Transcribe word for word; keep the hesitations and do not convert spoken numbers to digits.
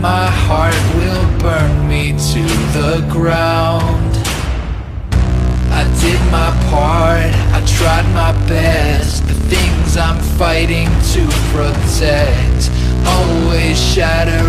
my heart will burn me to the ground. I did my part, I tried my best. The things I'm fighting to protect always shatter